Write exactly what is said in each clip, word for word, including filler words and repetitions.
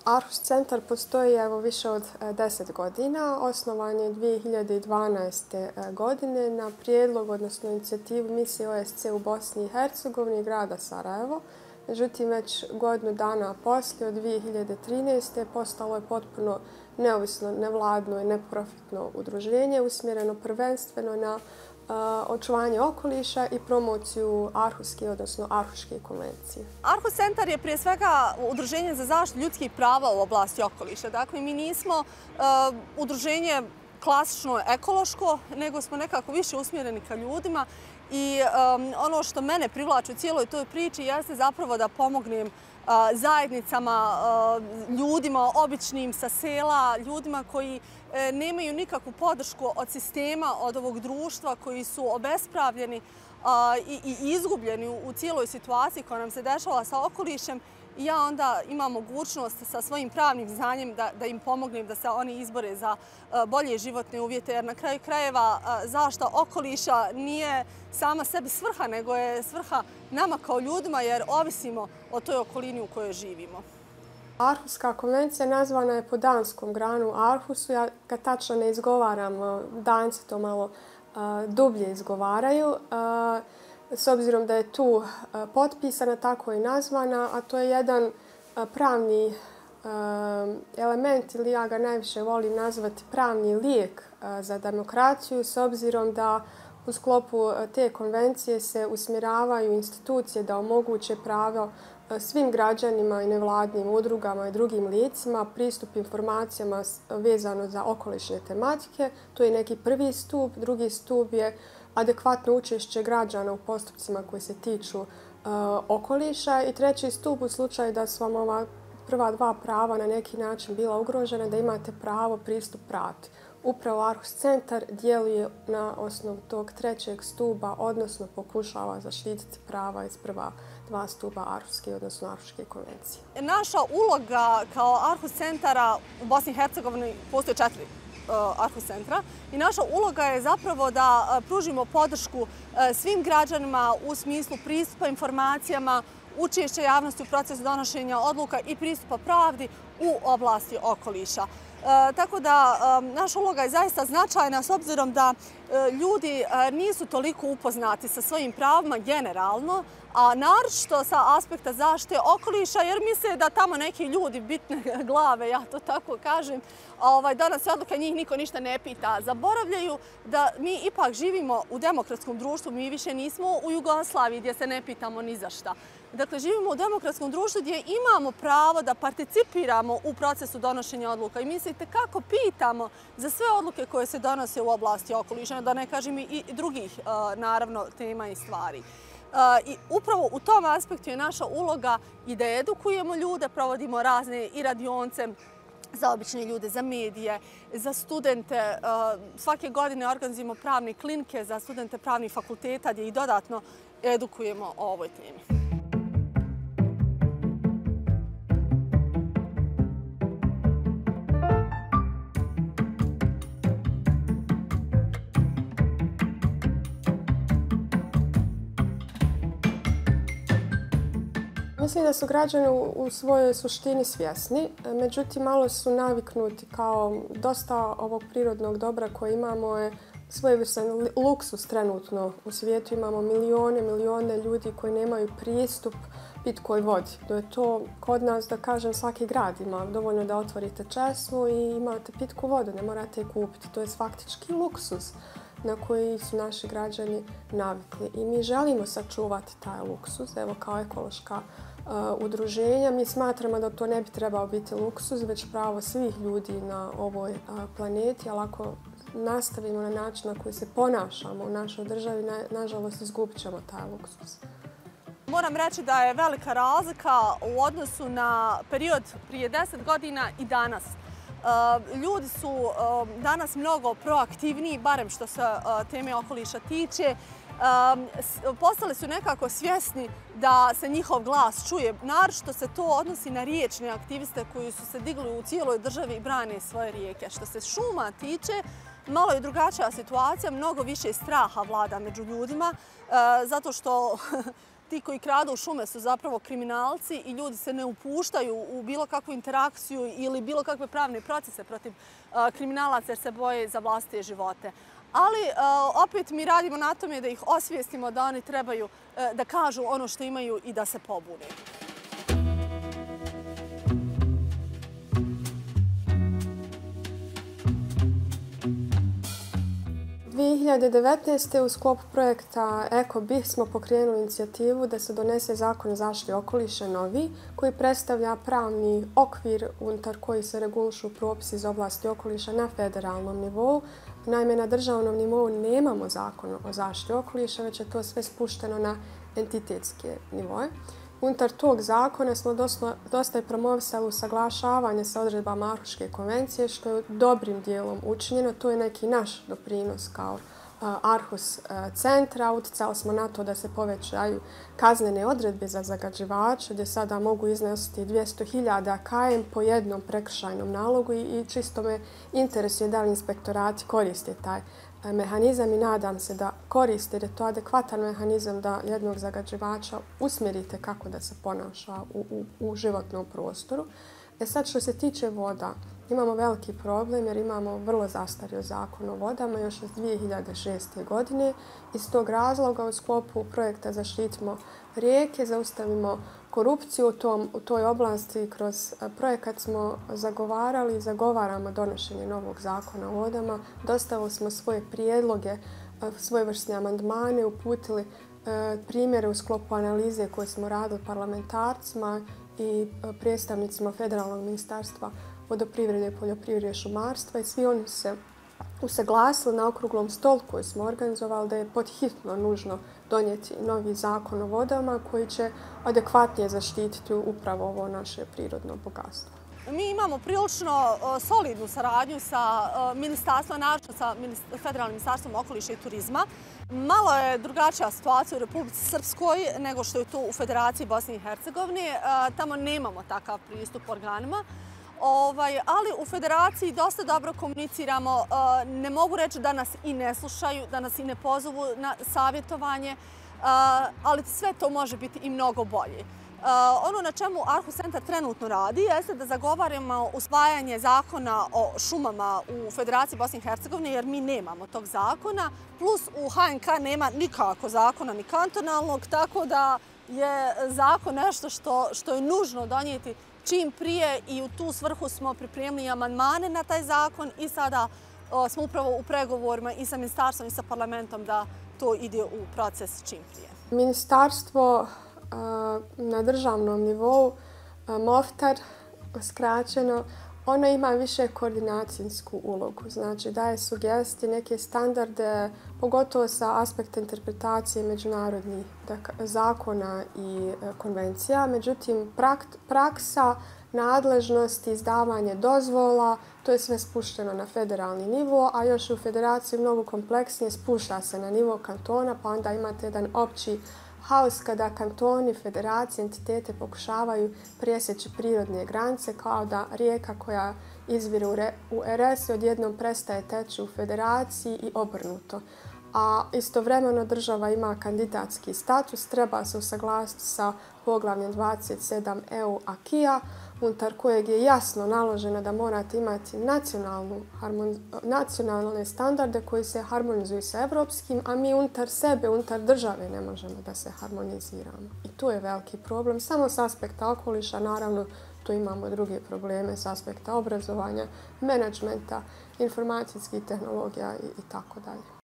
Aarhus centar postoji evo više od deset godina. Osnovan je dvije hiljade dvanaeste. godine na prijedlog, odnosno inicijativu misije O S C u Bosni i Hercegovini i grada Sarajevo. Međutim, već godinu dana poslije, od dvije hiljade trinaeste. postalo je potpuno neovisno, nevladno i neprofitno udruženje usmjereno prvenstveno na očuvanje okoliša i promociju Aarhuske, odnosno Aarhuške konvencije. Aarhus centar je prije svega udruženje za zaštitu ljudskih prava u oblasti okoliša. Dakle, mi nismo uh, udruženje klasično ekološko, nego smo nekako više usmjereni ka ljudima i um, ono što mene privlači u cijeloj toj priči jeste zapravo da pomognem uh, zajednicama, uh, ljudima običnim sa sela, ljudima koji uh, nemaju nikakvu podršku od sistema, od ovog društva, koji su obespravljeni uh, i, i izgubljeni u, u cijeloj situaciji koja nam se dešava sa okolišem. I ja onda imam mogućnost sa svojim pravnim znanjem da, da im pomognem da se oni izbore za bolje životne uvjete, jer na kraju krajeva zaštita okoliša nije sama sebi svrha, nego je svrha nama kao ljudima, jer ovisimo o toj okolini u kojoj živimo. Aarhuska konvencija nazvana je po danskom granu Aarhusu. Ja ga tačno ne izgovaram, Danci to malo dublje izgovaraju. S obzirom da je tu potpisana, tako i nazvana, a to je jedan pravni element, ili ja ga najviše volim nazvati pravni lijek za demokraciju, s obzirom da u sklopu te konvencije se usmjeravaju institucije da omoguće pravo svim građanima i nevladnim udrugama i drugim licima pristup informacijama vezano za okolišne tematike. To je neki prvi stup. Drugi stup je adekvatno učešće građana u postupcima koji se tiču uh, okoliša. I treći stup u slučaju da su vam ova prva dva prava na neki način bila ugrožena, da imate pravo pristup pravdi. Upravo Aarhus centar djeluje na osnovu tog trećeg stupa, odnosno pokušava zaštititi prava iz prva dva stupa Aarhuske, odnosno Aarhuške konvencije. Naša uloga kao Aarhus centara u Bosni i Hercegovini postoje četiri Aarhus centra i naša uloga je zapravo da pružimo podršku svim građanima u smislu pristupa informacijama, učešća javnosti u procesu donošenja odluka i pristupa pravdi u oblasti okoliša. E, tako da e, naša uloga je zaista značajna s obzirom da e, ljudi e, nisu toliko upoznati sa svojim pravima generalno, a naročito sa aspekta zaštite okoliša, jer misle da tamo neki ljudi bitne glave, ja to tako kažem, ovaj, donose odluke, njih niko ništa ne pita. Zaboravljaju da mi ipak živimo u demokratskom društvu, mi više nismo u Jugoslaviji gdje se ne pitamo ni za šta. Dakle, živimo u demokratskom društvu gdje imamo pravo da participiramo u procesu donošenja odluka i mislite kako pitamo za sve odluke koje se donose u oblasti okoliša, da ne kažem i drugih, naravno, tema i stvari. I upravo u tom aspektu je naša uloga i da edukujemo ljude, provodimo razne i radionce za obične ljude, za medije, za studente. Svake godine organizujemo pravne klinike za studente pravnih fakulteta gdje i dodatno edukujemo o ovoj temi. Mislim da su građani u svojoj suštini svjesni, međutim malo su naviknuti kao dosta ovog prirodnog dobra koje imamo je svojevrstan luksus trenutno u svijetu. Imamo milijone, milijone ljudi koji nemaju pristup pitkoj vodi. Da je to kod nas, da kažem, svaki grad ima dovoljno da otvorite česmu i imate pitku vodu, ne morate je kupiti. To je faktički luksus na koji su naši građani navikli. I mi želimo sačuvati taj luksus, evo kao ekološka uh, udruženja. Mi smatramo da to ne bi trebao biti luksus, već pravo svih ljudi na ovoj uh, planeti, ali ako nastavimo na način na koji se ponašamo u našoj državi, na, nažalost izgubit ćemo taj luksus. Moram reći da je velika razlika u odnosu na period prije deset godina i danas. Ljudi su danas mnogo proaktivniji, barem što se teme okoliša tiče. Postali su nekako svjesni da se njihov glas čuje. Naročito se to odnosi na riječne aktiviste koji su se digli u cijeloj državi i brane svoje rijeke. Što se šuma tiče, malo je drugačija situacija, mnogo više straha vlada među ljudima, zato što ti koji kradu šume su zapravo kriminalci i ljudi se ne upuštaju u bilo kakvu interakciju ili bilo kakve pravne procese protiv kriminalaca jer se boje za vlastite živote. Ali opet mi radimo na tome da ih osvijestimo da oni trebaju da kažu ono što imaju i da se pobune. dvije hiljade devetnaeste. u sklopu projekta EkoBih smo pokrenuli inicijativu da se donese zakon o zaštiti okoliša novi, koji predstavlja pravni okvir unutar koji se regulišu propisi iz oblasti okoliša na federalnom nivou. Naime, na državnom nivou nemamo zakon o zaštiti okoliša, već je to sve spušteno na entitetske nivoe. Unutar tog zakona smo dosta i promovisali usaglašavanje sa odredbama Arhuške konvencije, što je dobrim dijelom učinjeno. To je neki naš doprinos kao Arhus centra. Uticali smo na to da se povećaju kaznene odredbe za zagađivače, gdje sada mogu iznositi dvjesto hiljada km po jednom prekršajnom nalogu i čisto me interesuje da li inspektorati koriste taj mehanizam i nadam se da koriste jer je to adekvatan mehanizam da jednog zagađivača usmjerite kako da se ponaša u, u, u životnom prostoru. E sad što se tiče voda, imamo veliki problem jer imamo vrlo zastario zakon o vodama još iz dvije hiljade šeste. godine. Iz tog razloga u sklopu projekta Zaštitimo rijeke, zaustavimo korupciju u, tom, u toj oblasti. Kroz projekat smo zagovarali i zagovaramo donošenje novog zakona o vodama. Dostavili smo svoje prijedloge, svojevrsne amandmane, uputili primjere u sklopu analize koje smo radili parlamentarcima i predstavnicima Federalnog ministarstva vodoprivrede, poljoprivrede i šumarstva i svi oni se usaglasili na okruglom stolu koji smo organizovali da je podhitno nužno donijeti novi zakon o vodama koji će adekvatnije zaštititi upravo ovo naše prirodno bogatstvo. Mi imamo prilično solidnu saradnju sa ministarstvom, naravno sa Federalnim ministarstvom okoliša i turizma. Malo je drugačija situacija u Republici Srpskoj nego što je to u Federaciji Bosne i Hercegovine. Tamo nemamo takav pristup organima. Ovaj, ali u Federaciji dosta dobro komuniciramo. Ne mogu reći da nas i ne slušaju, da nas i ne pozovu na savjetovanje, ali sve to može biti i mnogo bolje. Ono na čemu Arhus centar trenutno radi jeste da zagovaramo usvajanje zakona o šumama u Federaciji Bosne i Hercegovine jer mi nemamo tog zakona, plus u H N K nema nikako zakona ni kantonalnog, tako da je zakon nešto što, što je nužno donijeti čim prije i u tu svrhu smo pripremili amandmane na taj zakon i sada o, smo upravo u pregovorima i sa ministarstvom i sa parlamentom da to ide u proces čim prije. Ministarstvo na državnom nivou, MOFTAR, skraćeno, ona ima više koordinacijsku ulogu. Znači daje sugestije, neke standarde, pogotovo sa aspekta interpretacije međunarodnih zakona i konvencija. Međutim, praksa, nadležnost, izdavanje dozvola, to je sve spušteno na federalni nivo, a još u federaciji mnogo kompleksnije spušta se na nivo kantona, pa onda imate jedan opći haos kada kantoni, federacije, entitete pokušavaju presjeći prirodne granice kao da rijeka koja izvire u R S odjednom prestaje teći u federaciji i obrnuto. A istovremeno država ima kandidatski status, treba se usaglasiti sa poglavljem dvadeset sedam E U acquisa, unutar kojeg je jasno naloženo da morate imati nacionalnu, nacionalne standarde koji se harmonizuju sa evropskim, a mi unutar sebe, unutar države ne možemo da se harmoniziramo. I tu je veliki problem. Samo s aspekta okoliša, naravno, tu imamo druge probleme s aspekta obrazovanja, menadžmenta, informacijskih tehnologija i, i tako dalje.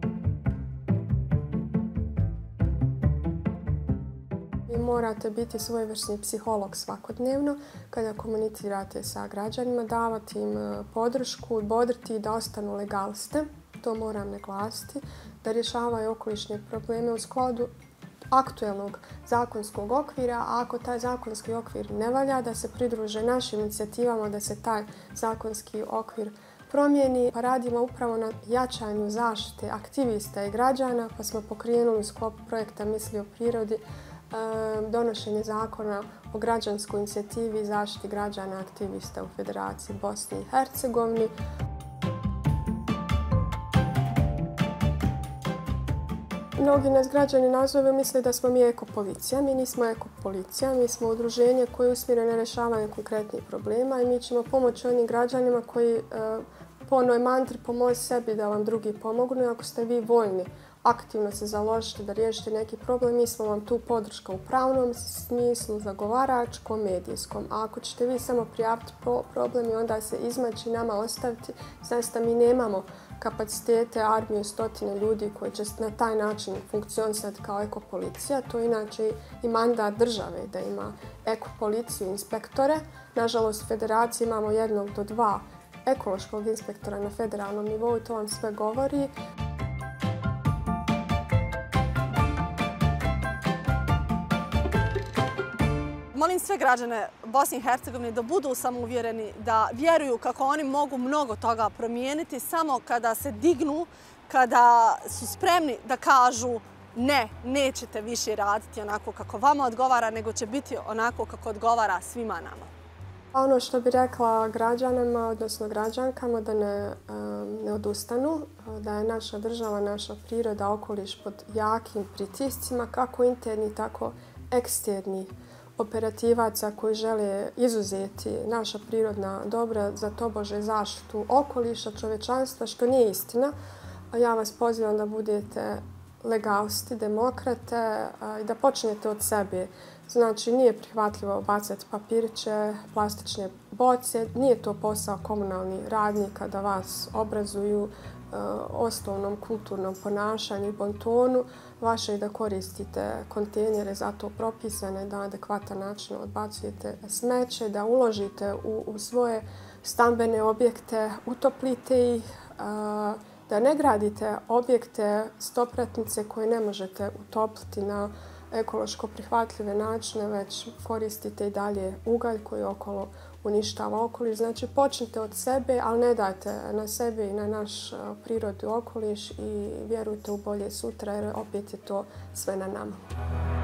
Vi morate biti svojevrsni psiholog svakodnevno kada komunicirate sa građanima, davati im podršku i bodriti da ostanu legaliste, to moram naglasiti, da rješavaju okolišne probleme u skladu aktuelnog zakonskog okvira, a ako taj zakonski okvir ne valja, da se pridruže našim inicijativama da se taj zakonski okvir promijeni. Pa radimo upravo na jačanju zaštite aktivista i građana, pa smo pokrenuli u sklopu projekta Misli o prirodi donošenje zakona o građanskoj inicijativi i zaštiti građana aktivista u Federaciji Bosne i Hercegovine. mnogi nas građani nazove misle da smo mi ekopolicija. Mi nismo ekopolicija, mi smo udruženje koje je usmjereno na rješavanje konkretnih problema i mi ćemo pomoći onim građanima koji po onoj mantri pomozi sebi da vam drugi pomognu. Ako ste vi voljni aktivno se založiti da riješite neki problem, mi smo vam tu podrška u pravnom smislu, zagovaračkom, medijskom. A ako ćete vi samo prijaviti problem i onda se izmaći nama ostaviti, zaista mi nemamo kapacitete, armiju, stotine ljudi koji će na taj način funkcionisati kao ekopolicija. To je inače i mandat države da ima ekopoliciju, inspektore. Nažalost, u federaciji imamo jednog do dva ekološkog inspektora na federalnom nivou i to vam sve govori. Molim sve građane Bosne i Hercegovine da budu samouvjereni, da vjeruju kako oni mogu mnogo toga promijeniti samo kada se dignu, kada su spremni da kažu ne, nećete više raditi onako kako vama odgovara, nego će biti onako kako odgovara svima nama. Ono što bi rekla građanima, odnosno građankama, da ne, ne odustanu, da je naša država, naša priroda, okoliš pod jakim pritiscima, kako interni, tako eksterni operativaca koji žele izuzeti naša prirodna dobra za tobože zaštitu okoliša, čovječanstva, što nije istina. Ja vas pozivam da budete legalisti, demokrate i da počnete od sebe. Znači, nije prihvatljivo bacati papirće, plastične boce, nije to posao komunalnih radnika da vas obrazuju osnovnom kulturnom ponašanju i bontonu. Vaše je da koristite kontejnere za to propisane, da na adekvatan način odbacujete smeće, da uložite u, u svoje stambene objekte, utoplite ih, da ne gradite objekte stopratnice koje ne možete utopliti na ekološko prihvatljive načine, već koristite i dalje ugalj koji okolo uništava okoliš. Znači, počnite od sebe, ali ne dajte na sebe i na naš prirodu okoliš i vjerujte u bolje sutra, jer opet je to sve na nama.